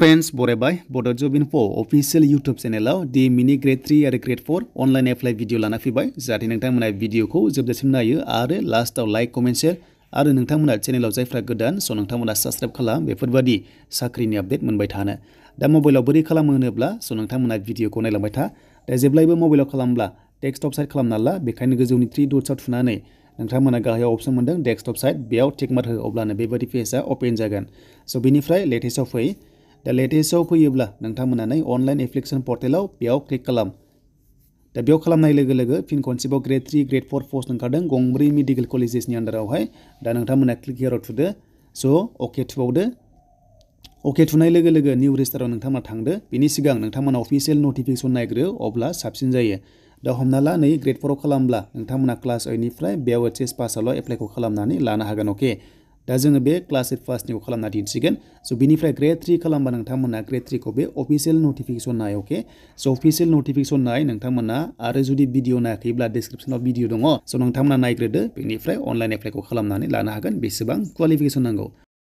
Friends, बरायबाय Bodo Job Info official YouTube channel DME grade 3 आरो grade 4 online apply video लाना फैबाय जाहाथे नोंथांमोना भिडिअखौ जोबजासिम नायो आरो लास्टआव लाइक कमेन्ट शेयार आरो नोंथांमोना चेनेलाव जायफ्रा गोदान स नोंथांमोना साबस्क्राइब खालाम बेफोरबादि साख्रिनि आपडेट मोनबाय थानो दा मबाइलाव बोरै खालामो होनोब्ला स नोंथांमोना भिडिअखौ नायलांबाय था दा जेब्लायबो मबाइलाव खालामब्ला डेस्कटप साइड खालामना ला बेखायनो गोजौनि 3 डट्सआव थुनानै नोंथांमोना गाहायाव अपसन मोनदों डेस्कटप साइड बेयाव टिक मार्क हो अब्लानो बेबादि पेजआ ओपन जागोन स बेनिफ्राय लेटेस्टआव फै दा लेटेस्टआव फैयोब्ला नोंथांमोना नै अनलाइन एप्लिकेशन पर्टेलाव बेयाव क्लिक खालाम दा बेयाव खालामनाय लोगो लोगो फिन खनसेबाव ग्रेड 3 ग्रेड 4 पोस्ट ओंखारदों गंब्रै मेडिकल कलेजेसनि आन्डारावहाय दा नोंथांमोना क्लिक हियराव थुदो स अके थुबावदो अके थुनाय लोगो लोगो निउ रेजिस्टाराव नोंथांमोना थांदो बेनि सिगां नोंथांमोना अफिशियेल नटिफिकेशन नायग्रो अब्ला साबसिन जायो दा हमना ला नै ग्रेड 4 आव खालामब्ला नोंथांमोना क्लास 8 निफ्राय बेयाव एचएस पासआवल' एप्लाइखौ खालामनानै लानो हागोन अके दा जोङो बे क्लास 8 पासनिखौ खालामना दिन्थिगोन स बेनिफ्राय ग्रेड 3 खालामबा नोंथांमोना ग्रेड 3 खौ बे अफिशियेल नटिफिकेशन नाय अके स अफिशियेल नटिफिकेशन नाय नोंथांमोना आरो जुदि भिडिअ नायाखैब्ला डिस्क्रिप्शनाव भिडिअ दङ स नोंथांमोना नायग्रोदो बेनिफ्राय अनलाइन एप्लाइखौ खालामनानै लानो हागोन बेसेबां क्वालिफिकेशन नांगौ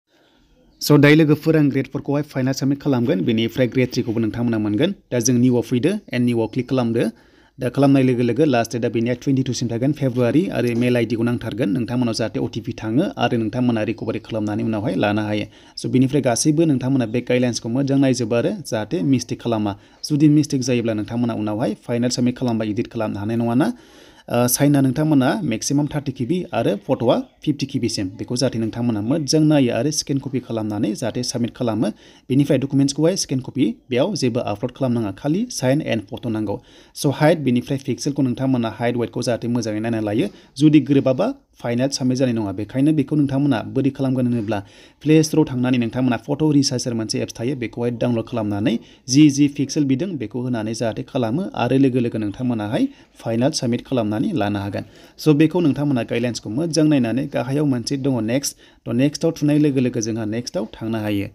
स दायो लोगोफोर आं ग्रेड 4 खौहाय फाइनाल साबमिट खालामगोन बेनिफ्राय ग्रेड 3 खौबो नोंथांमोना मोनगोन दा जों निउआव फैदो एन्ड निउआव क्लिक खालामदो दा खालामनाय लोगो लोगो लास्ट डेटआ बेनिया 22 सिम थागोन फेब्रुवारि आरो मेल आइडिखौ नांथारगोन नोंथांमोनाव जाहाथे ओटिपि थाङो आरो नोंथांमोना रिकभारि खालामनानै उनावहाय लानो हायो स बेनिफ्राय गासैबो नोंथांमोना बे गाइडलाइन्सखौ मोजां नायजोबो आरो जाहाथे मिस्टेक खालामा जुदि मिस्टेक जायोब्ला नोंथांमोना उनावहाय फाइनाल साबमिट खालामबा एडिट खालामनो हानाय नङाना साइना नोंथांमोना मेक्सिमाम 30 किबि आरो फट'आ 50 किबि सिम बेखौ जाहाथे नोंथांमोना मोजां नायो आरो स्केन कपि खालामनानै जाहाथे साबमिट खालामो बेनिफ्राय डकुमेन्ट्सखौहाय स्केन कपि बेयाव जेबो आपल'ड खालामनाङा खालि साइन एन्ड फट' नांगौ स हाइट बेनिफ्राय पिक्सेलखौ नोंथांमोना हाइट वेटखौ जाहाथे मोजाङै नायना लायो जुदि गोरोबाबा फाइनाल साबमिट जानाय नङा बेखायनो बेखौ नोंथांमोना बोरै खालामगोन होनोब्ला प्ले स्ट'राव थांनानै नोंथांमोना फट' रिसार्चर मोनसे एप्स थायो बेखौहाय डाउनल'ड खालामनानै जि पिक्सेल बिदों बेखौ होनानै जाहाथे खालामो आरो लोगो लोगो नोंथांमोनाहाय फाइनाल साबमिट खालामनानै लानो हागोन स बेखौ नोंथांमोना गाइडलाइन्सखौ मोजां नायनानै गाहायाव मोनसे दङ नेक्स्ट थ नेक्स्टआव थुनाय लोगो लोगो जोंहा नेक्स्टआव थांनो हायो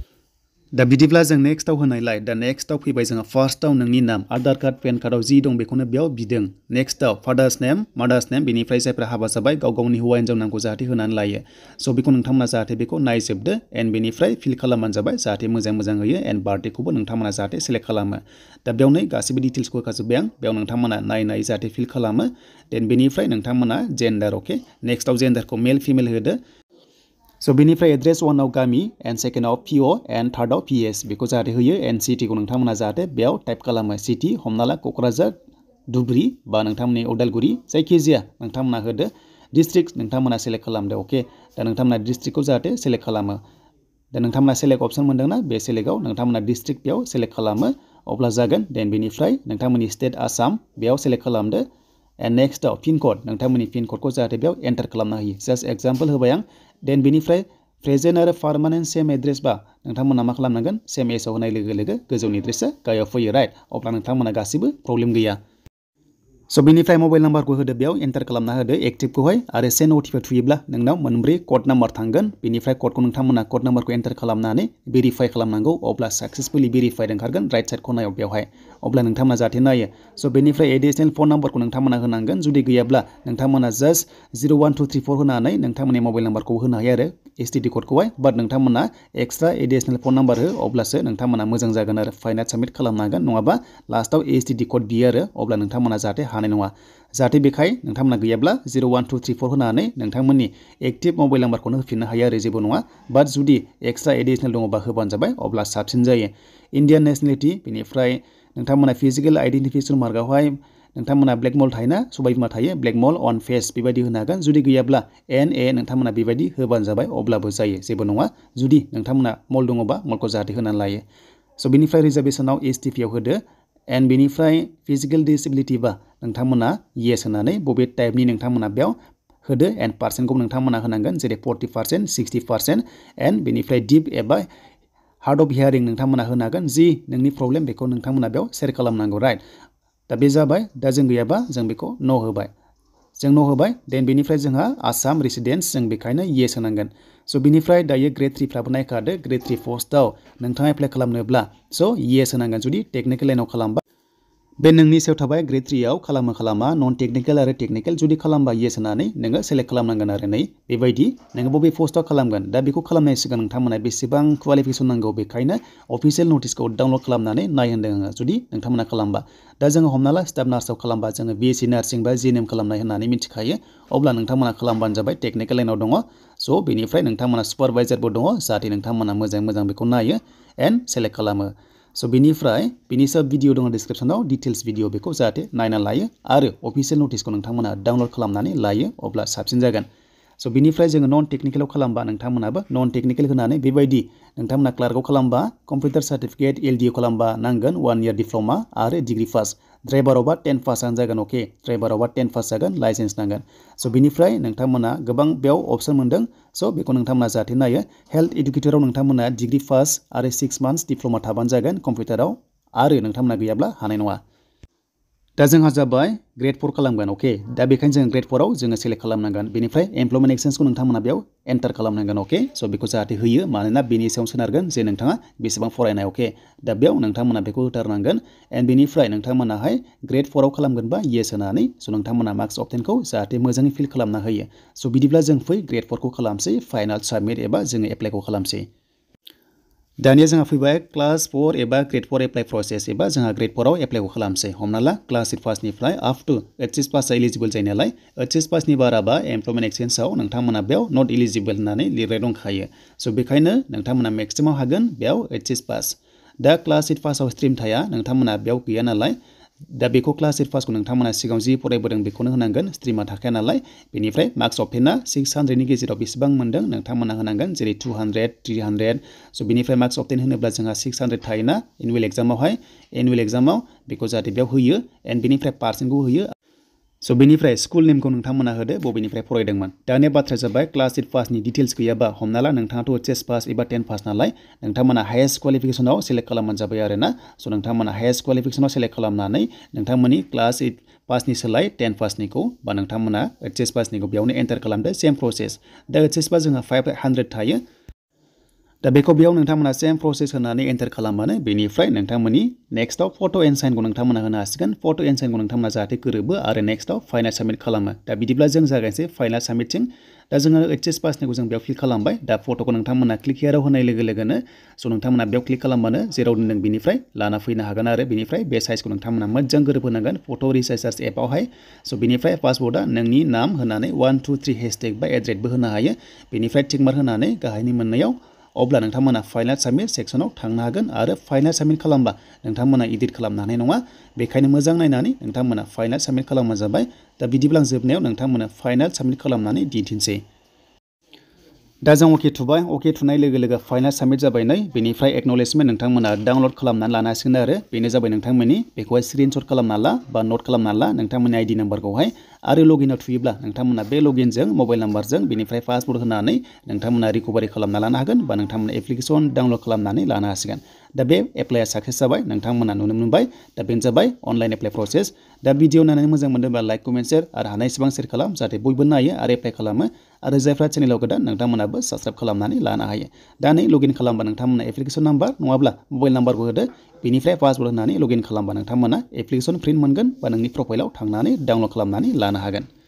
दा बिदिब्ला जों नेक्स्टआव होनायलाय दा नेक्स्टआव फैबाय जोंहा फार्स्टआव नोंनि नाम आधार कार्ड पेन कार्डआव जि दं बेखौनो बेयाव बिदों नेक्स्टआव फादार्स नेम मादार्स नेम बेनिफ्राय जायफ्रा हाबा जाबाय गाव गावनि हौवा हिन्जाव नामखौ जाहाथे होनानै लायो स बेखौ नोंथांमोना जाहाथे बेखौ नायजोबदो एन्ड बेनिफ्राय फिल खालामबानो जाबाय जाहाथे मोजां होयो एन्ड बार्थडेखौबो नोंथांमोना जाहाथे सेलेक्ट खालामो दा बेयावनो गासैबो डिटेल्सखौ होखाजोब्बाय आं बेयाव नोंथांमोना नायै जाहाथे फिल खालामो देन बेनिफ्राय नोंथांमोना जेन्डार अके नेक्स्टआव जेन्डारखौ मेल फिमेल होदो स बेनिफ्राय एड्रेस 1 आव गामि एन्ड सेकेन्डआव पिअ एन्ड थार्डआव पिएस बेखौ जाहाथे होयो एन्ड सिटिखौ नोंथांमोना जाहाथे बेयाव टाइप खालामो सिटि हमना ला क'क्राझार धुब्रि बा नोंथांमोननि उदालगुरि जायखिजाया नोंथांमोना होदो डिस्ट्रिक्ट नोंथांमोना सेलेक्ट खालामदो अके दा नोंथांमोना डिस्ट्रिक्टखौ जाहाथे सेलेक्ट खालामो दा नोंथांमोना सेलेक्ट अपसन मोनदोंना बे सेलेक्टआव नोंथांमोना डिस्ट्रिक्ट बेयाव सेलेक्ट खालामो अब्ला जागोन देन बेनिफ्राय नोंथांमोननि स्टेट आसाम बेयाव सेलेक्ट खालामदो एन्ड नेक्स्टआव पिन कड नोंथांमोननि पिन क'डखौ जाहाथे बेयाव एन्टार खालामनो हायो जास्ट एग्जाम्पल होबाय आं देन बेनिफ्राय प्रेजेन्ट आरो पार्मानेन्ट सेम एड्रेस बा नोंथांमोना मा खालामनांगोन सेम एजआव होनाय लोगो लोगो गोजौनि एड्रेसा गाहायाव फैयो राइट अब्ला नोंथांमोना गासिबो प्रब्लेम गैया स बेनिफ्राय मबाइल नाम्बारखौ होदो बेयाव एन्टार खालामना होदो एक्टिभखौहाय आरो सेन्ड अटिपि थुयोब्ला नोंनाव मोनब्रै कड नाम्बार थांगोन बेनिफ्राय क'डखौ नोंथांमोना क'ड नाम्बारखौ एन्टार खालामनानै भेरिफाइ खालामनांगौ अब्ला साक्सेसफुलि भेरिफाइड ओंखारगोन राइट साइड खनायाव बेवहाय अब्ला नोंथांमोना जाहाथे नायो स बेनिफ्राय एडिशनेल फन नाम्बारखौ नोंथांमोना होनांगोन जुदि गैयाब्ला नोंथांमोना जास्ट 01234 होनानै नोंथांमोननि मबाइल नाम्बारखौ होनो हायो आरो एसटिडि क'डखौहाय बाट नोंथांमोना एक्सट्रा एडिशनेल फन नाम्बार हो अब्लासो नोंथांमोना मोजां जागोन आरो फाइनाल साबमिट खालामनो हागोन नङाबा लास्टआव एसटिडि क'ड बियो आरो अब्ला नोंथांमोना जाहाथे हानाय नङा जाहाथे बेखाय नोंथांमोना गैयाब्ला 01234 होनानै नोंथांमोननि एक्टिभ मबाइल नाम्बारखौनो होफिननो हायो आरो जेबो नङा बाट जुदि एक्सट्रा एडिशनेल दङबा होबानो जाबाय अब्ला साबसिन जायो इन्डियान नेशनेलिटि बेनिफ्राय नोंथांमोना फिजिकेल आइडेन्टिफिकेसन मार्कआवहाय नोंथांमोना ब्लेक मल थायोना सबाय बिमा थायो ब्लेक मल अन फेस बेबायदि होनो हागोन जुदि गैयाब्ला NA नोंथांमोना बेबायदि होबानो जाबाय अब्लाबो जायो जेबो नङा जुदि नोंथांमोना मल दङबा मलखौ जाहाथे होनानै लायो स बेनिफ्राय रिजार्भेसनाव STP आव होदो एन्ड बेनिफ्राय फिजिकेल डिसेबिलिटि बा नोंथांमोना येस होनानै बबे टाइपनि नोंथांमोना बेयाव होदो एन्ड पार्सेन्टखौ नोंथांमोना होनांगोन जेरै 40% 60% एन्ड बेनिफ्राय डिप एबा हार्ड अफ हियारिं नोंथांमोना होनो हागोन जि नोंनि प्रब्लेम बेखौ नोंथांमोना बेयाव शेयार खालामनांगौ राइट दा बे जाबाय दा जों गैयाबा जों बेखौ न' होबाय जों न' होबाय देन बेनिफ्राय जोंहा आसाम रेसिडेन्स जों बेखायनो येस होनांगोन स बेनिफ्राय दायो ग्रेड 3 फ्राबो नायखादो ग्रेड 3 पस्टआव नोंथाङा एप्लाइ खालामनोब्ला स येस होनांगोन जुदि टेक्निकेल लाइनाव खालामबा बे नोंनि सायाव थाबाय ग्रेड 3 आव खालामो खालामा नन टेक्निकल आरो टेक्निकल जुदि खालामबा येस होनानै नोङो सेलेक्ट खालामनांगोन आरो नै बेबायदि नोङो बबे पोस्टआव खालामगोन दा बेखौ खालामनाय सिगां नोंथांमोना बेसेबां क्वालिफिकेसन नांगौ बेखायनो अफिशियेल नटिसखौ डाउनलड खालामनानै नायहोन्दों आङो जुदि नोंथांमोना खालामबा दा जोङो हमना ला स्टाफ नार्सआव खालामबा जोङो बिएससि नार्सिं बा जिएनएम खालामनाय होननानै मिथिखायो अब्ला नोंथांमोना खालामबानो जाबाय टेक्निकल लाइनाव दङ स' बेनिफ्राय नोंथांमोना सुपारभाइजारबो दङ जाहाथे नोंथांमोना मोजां बेखौ नायो एन्ड सेलेक्ट खालामो स' बेनिफ्राय बिनि सायाव भिडिअ दङ डिसक्रिपसनाव डिटेल्स भिडिअ बेखौ जाहाथे नायना लायो आरो अफिशियेल नटिसखौ नोंथांमोना डाउनलड खालामनानै लायो अब्ला साबसिन जागोन स' बिनिफ्राय जोङो नन टेक्निकेलाव खालामबा नोंथांमोनाबो नन टेक्निकेल होनानै बेबायदि नोंथांमोना क्लार्कआव खालामबा कम्पिउटार सार्टिफिकेट एलडिअ खालामबा नांगोन 1 इयार डिप्ल'मा आरो डिग्री पास ड्राइभारावबा 10 पासआनो जागोन अके ड्राइभारावबा 10 पास जागोन लाइसेन्स नांगोन स' बिनिफ्राय नोंथांमोना गोबां बेयाव अप्सन मोन्दों स' बेखौ नोंथांमोना जाहाथे नायो हेल्थ एडुकेटराव नोंथांमोना डिग्री पास आरो 6 मान्थ्स डिप्ल'मा थाबानो जागोन कम्पिउटाराव आरो नोंथांमोना गैयाब्ला हानाय नङा दा जोंहा जाबाय ग्रेड 4 खालामगोन अके दा बेखायनो जों ग्रेड 4 आव जोङो सेलेक्ट खालामनांगोन बेनिफ्राय एमप्लयमेन्ट एक्सचेन्जखौ नोंथांमोना बेयाव एन्टार खालामनांगोन अके स' बेखौ जाहाथे होयो मानोना बेनि सायाव सोनारगोन जे नोंथाङा बेसेबां फरायनाय अके दा बेयाव नोंथांमोना बेखौ होथारनांगोन एन्ड बेनिफ्राय नोंथांमोनाहाय ग्रेड 4 आव खालामगोनबा येस होनानै स' नोंथांमोना मार्क्स अबटेनखौ जाहाथे मोजाङै फिल खालामना होयो स' बिदिब्ला जों फै ग्रेड 4 खौ खालामसै फाइनाल साबमिट एबा जोङो एप्लाइखौ खालामसै दानिया जोंहा फैबाय क्लास 4 एबा ग्रेड 4 एप्लाइ प्रसेस एबा जोंहा ग्रेड 4 आव एप्लाइखौ खालामसै हमना ला class 8 पासनिफ्राय up to HS पासआ eligible जायो नालाय एचएस पासनि बाराबा एमप्लयमेन्ट एक्सचेन्जआव नोंथांमोना बेयाव नट इलिजिबल होननानै लिरनाय दंखायो स' बेखायनो नोंथांमोना मेक्सिमाम हागोन बेयाव एचएस पास दा क्लास 8 पासआव स्ट्रिम थाया नोंथांमोना बेयाव गैया नालाय दा बेखौ क्लास 8 पासखौ नोंथांमोना सिगाङाव जि फरायबोदों बेखौनो होनांगोन स्ट्रिमा थाखाया नालाय बेनिफ्राय मार्क्स अबटेना 600 नि गेजेराव बेसेबां मोन्दों नोंथांमोना होनांगोन जेरै 200 300 स' बेनिफ्राय मार्क्स अबटेन होनोब्ला जोंहा 600 थायोना एनुवेल एग्जामाव बेखौ जाहाथे बेयाव होयो एन्ड बेनिफ्राय पार्सेन्टखौ होयो स' बेनिफ्राय स्कुल नेमखौ नोंथांमोना होदो बबेनिफ्राय फरायदोंमोन दानिया बाथ्राया जाबाय क्लास 8 पासनि डिटेल्स गैयाबा हमना ला नोंथाङाथ' एचएस पास एबा 10 पास नालाय नोंथांमोना हाइएस्ट क्वालिफिकेसनाव सेलेक्ट खालामबानो जाबाय आरो ना स' नोंथांमोना हाइएस्ट क्वालिफिकेसनाव सेलेक्ट खालामनानै नोंथांमोननि क्लास 8 पासनि सोलाय 10 पासनिखौ बा नोंथांमोना एचएस पासनिखौ बेयावनो एन्टार खालामदो सेम प्रसेस दा एचएस पास जोंहा 500 थायो दा बेखौ बेयाव नोंथांमोना सेम प्रसेस होनानै एन्टार खालामबानो बेनिफ्राय नोंथांमोननि नेक्स्टआव फट' एन्ड साइनखौ नोंथांमोना होनो हासिगोन फट' एन्ड साइनखौ नोंथांमोना जाहाथे गोरोबो आरो नेक्स्टआव फाइनाल साबमिट खालामो दा बिदिब्ला जों जागायनोसै फाइनाल साबमिटथिं दा जोङो एचएस पासनिखौ जों बेयाव क्लिक खालामबाय दा फट'खौ नोंथांमोना क्लिक हियाराव होनाय लोगोनो स' नोंथांमोना बेयाव क्लिक खालामबानो जेराव दोन्दों बेनिफ्राय लाना फैनो हागोन आरो बेनिफ्राय बे साइजखौ नोंथांमोना मोजां गोरोबहोनांगोन फट' रिसार्च एपआवहाय स' बेनिफ्राय पासवर्डआ नोंनि नाम होनानै 1 2 3 हेशटेग बा एड्रेसबो होनो हायो बेनिफ्राय टिकमार्क होनानै गाहायनि मोननैयाव अब्ला नोंथांमोना फाइनाल साबमिट सेक्सनाव थांनो हागोन आरो फाइनाल साबमिट खालामबा नोंथांमोना एडिट खालामनो हानाय नङा बेखायनो मोजां नायनानै नोंथांमोना फाइनाल साबमिट खालामबानो जाबाय दा बिदिब्ला आं जोबनायाव नोंथांमोना फाइनाल साबमिट खालामनानै दिन्थिनोसै दा जों अके थुबाय अके थुनाय लोगो फाइनाल साबमिट जाबाय नै बेनिफ्राय एक्न'लेजमेन्ट नोंथांमोना डाउनलड खालामनानै लानो हासिगोन आरो बेनो जाबाय नोंथांमोननि बेखौहाय स्क्रिनशट खालामना ला बा नट खालामना ला नोंथांमोननि आइडि नाम्बारखौहाय आरो लगिनआव थुयोब्ला नोंथांमोना बे लगिनजों मबाइल नाम्बारजों बेनिफ्राय पासवर्ड होनानै नोंथांमोना रिकभारि खालामना लानो हागोन बा नोंथांमोना एप्लिकेसन डाउनलड खालामनानै लानो हासिगोन दा बे एप्लाइआ साक्सेस जाबाय नोंथांमोना नुनो मोनबाय दा बेनो जाबाय अनलाइन एप्लाइ प्रसेस दा भिडिअ नायनानै मोजां मोनदोंबा लाइक कमेन्ट शेयार आरो हानाय एसेबां शेयार खालाम जाहाथे बयबो नायो आरो एप्लाइ खालामो आरो जायफ्रा चेनेलाव गोदान नोंथांमोनाबो साबस्क्राइब खालामनानै लानो हायो दा नै लगइन खालामबा नोंथांमोना एप्लिकेसन नाम्बार नङाब्ला मबाइल नाम्बारबो होदो बेनिफ्राय पासवर्ड होनानै लगइन खालामबा नोंथांमोना एप्लिकेसन प्रिन्ट मोनगोन बा नोंनि प्रफाइलाव थांनानै डाउनलड खालामनानै लानो हागोन